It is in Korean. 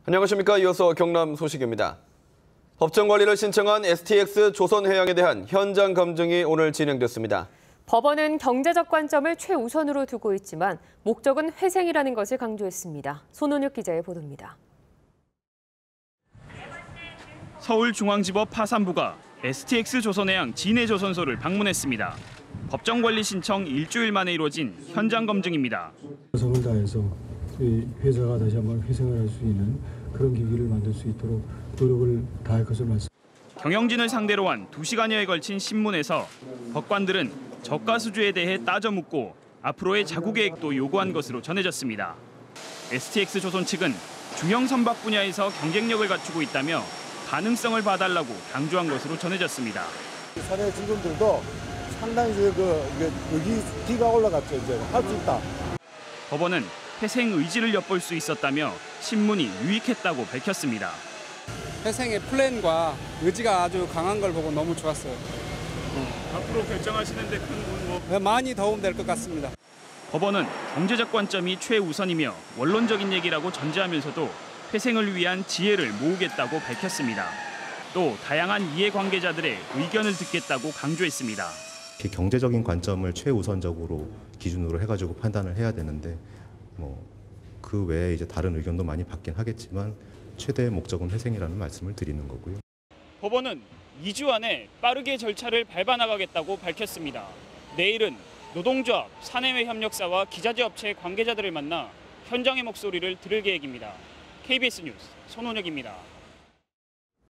안녕하십니까. 이어서 경남 소식입니다. 법정 관리를 신청한 STX 조선해양에 대한 현장 검증이 오늘 진행됐습니다. 법원은 경제적 관점을 최우선으로 두고 있지만 목적은 회생이라는 것을 강조했습니다. 손원혁 기자의 보도입니다. 서울중앙지법 파산부가 STX 조선해양 진해조선소를 방문했습니다. 법정 관리 신청 일주일 만에 이루어진 현장 검증입니다. 최선을 다해서 이 회사가 다시 한번 회생을 할 수 있는 그런 계기를 만들 수 있도록 노력을 다할 것을 말씀. 경영진을 상대로 한 2시간여에 걸친 신문에서 법관들은 저가수주에 대해 따져 묻고 앞으로의 자구 계획도 요구한 것으로 전해졌습니다. STX 조선 측은 중형 선박 분야에서 경쟁력을 갖추고 있다며 가능성을 봐달라고 강조한 것으로 전해졌습니다. 사내 직원들도 상당히 여기 기가 올라갔죠. 이제 할 수 있다. 법원은 회생 의지를 엿볼 수 있었다며 신문이 유익했다고 밝혔습니다. 회생의 플랜과 의지가 아주 강한 걸 보고 너무 좋았어요. 앞으로 결정하시는데 큰 많이 도움될 것 같습니다. 법원은 경제적 관점이 최우선이며 원론적인 얘기라고 전제하면서도 회생을 위한 지혜를 모으겠다고 밝혔습니다. 또 다양한 이해관계자들의 의견을 듣겠다고 강조했습니다. 경제적인 관점을 최우선적으로 기준으로 해가지고 판단을 해야 되는데 그 외에 이제 다른 의견도 많이 받긴 하겠지만 최대의 목적은 회생이라는 말씀을 드리는 거고요. 법원은 2주 안에 빠르게 절차를 밟아 나가겠다고 밝혔습니다. 내일은 노동조합, 사내외 협력사와 기자재 업체 관계자들을 만나 현장의 목소리를 들을 계획입니다. KBS 뉴스 손원혁입니다.